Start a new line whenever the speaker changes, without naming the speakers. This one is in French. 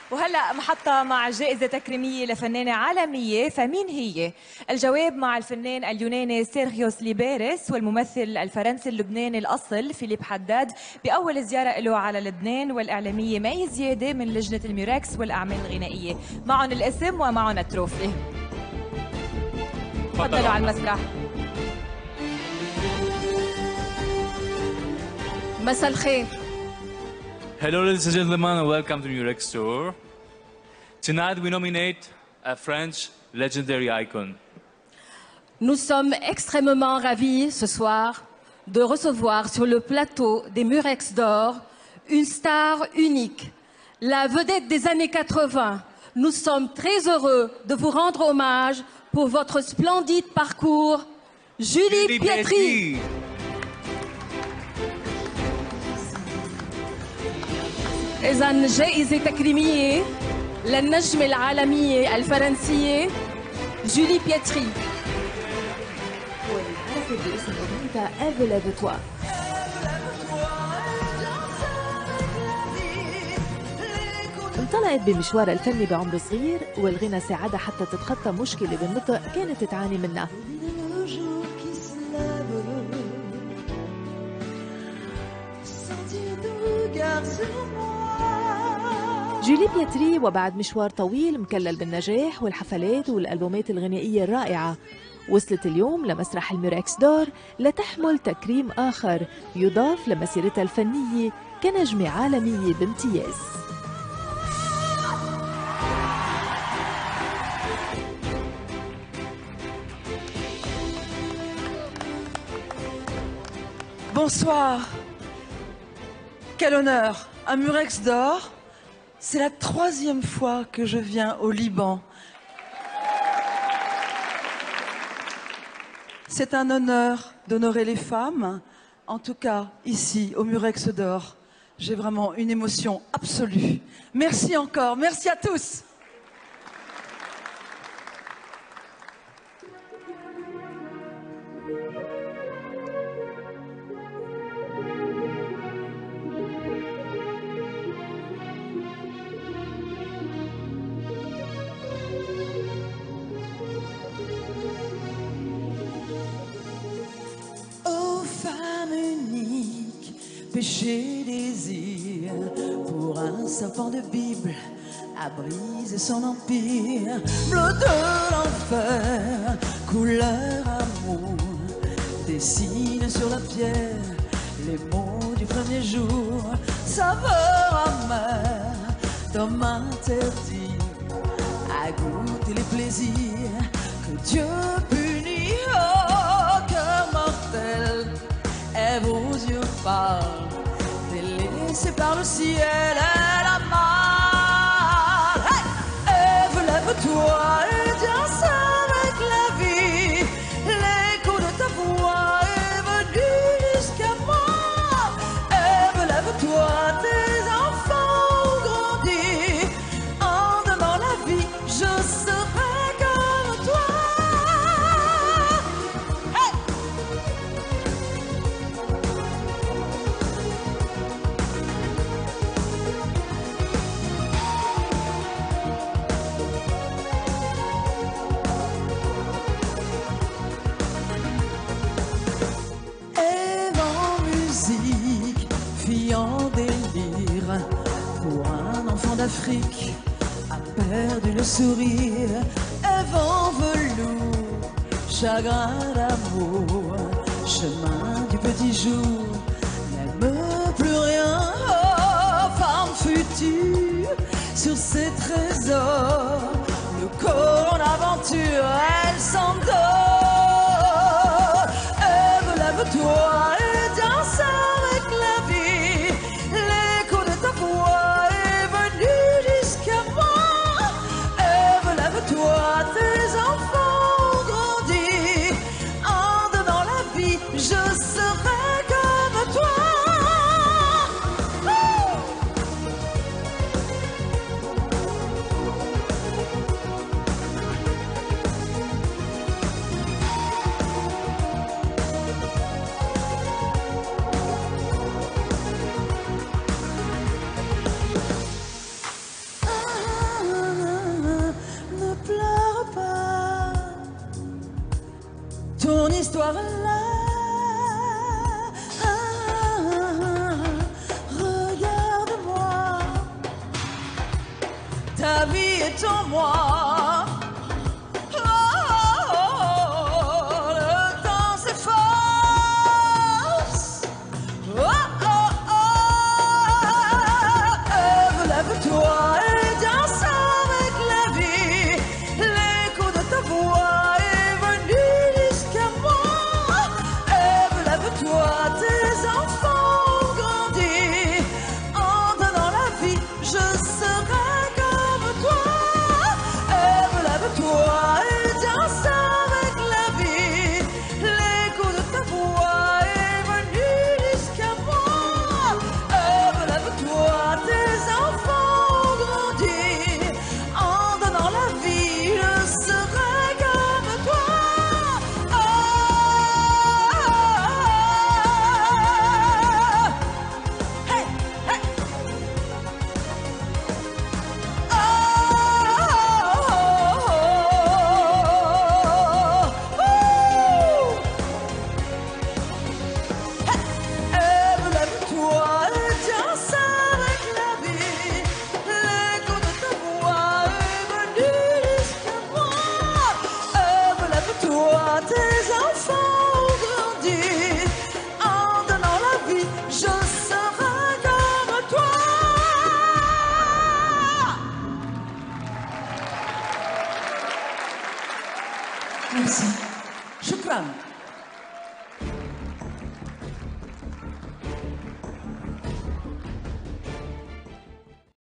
وهلأ محطة مع جائزة تكريمية لفنانة عالمية، فمين هي؟ الجواب مع الفنان اليوناني سيرغيوس ليبيريس والممثل الفرنسي اللبناني الأصل فيليب حداد بأول زيارة له على لبنان، والإعلامية مي زيادة من لجنة الميراكس والأعمال الغنائية. معهم الاسم ومعهم التروفي. تفضلوا على المسرح.
مساء الخير.
Hello, ladies and gentlemen, and welcome to Murex Store. Tonight, we nominate a French legendary icon.
Nous sommes extrêmement ravis ce soir de recevoir sur le plateau des Murex d'Or une star unique, la vedette des années 80. Nous sommes très heureux de vous rendre hommage pour votre splendide parcours, Julie Pietri. إذن جائزة تكريمية للنجمة العالمية الفرنسية جولي بيتري.
والحاسب باسم أغنيتها Eve lève-toi. انطلقت بمشوارها الفني بعمر صغير، والغنى ساعدها حتى تتخطى مشكلة بالنطق كانت تعاني منها. جولي بيتري وبعد مشوار طويل مكلل بالنجاح والحفلات والألبومات الغنائية الرائعة، وصلت اليوم لمسرح الميراكس دور لتحمل تكريم آخر يضاف لمسيرتها الفنية كنجمة عالمية بامتياز.
Bonsoir. Quel honneur, un Murex d'Or. C'est la 3e fois que je viens au Liban. C'est un honneur d'honorer les femmes. En tout cas, ici, au Murex d'Or, j'ai vraiment une émotion absolue. Merci encore, merci à tous. Péché, désir, pour un serpent de Bible à briser son empire. Bleu de l'enfer, couleur amour, dessine sur la pierre les mots du premier jour. Saveur amère, d'homme interdit à goûter les plaisirs que Dieu punit. Oh, cœur mortel, et vos yeux parlent, délaissés par le ciel et la mar. Hey! Ève, lève-toi et danse avec la vie. L'écho de ta voix est venu jusqu'à moi. Ève, lève-toi, tes enfants ont grandi. En donnant la vie, je serai comme toi. En délire, pour un enfant d'Afrique a perdu le sourire. Ève en velours, chagrin d'amour, chemin du petit jour, n'aime plus rien. Oh, femme future, sur ses trésors, le corps d'aventure, elle s'endort. Ève, lève-toi et danse avec la vie. L'écho de ta voix est venu jusqu'à moi. Ève, lève-toi, tes enfants ont grandi. En donnant la vie, je serai comme toi. ta vie est en moi. Le temps s'efface. Lève-toi et danse avec la vie. L'écho de ta voix est venu jusqu'à moi. Lève-toi, tes enfants ont grandi. En donnant la vie, je serai comme toi. Lève-toi et danse avec la vie. L'écho de ta voix est venu jusqu'à moi. Lève-toi, tes enfants ont grandi. En donnant la vie, je serai comme toi. Hey, hey. Lève-toi et danse avec la vie. L'écho de ta voix est venu jusqu'à moi. Lève-toi, tes enfants ont grandi. En donnant la vie, je serai comme toi. Merci. Shukran.